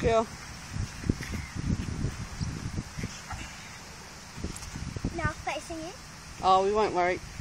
Yeah. Now facing it. Oh, we won't worry.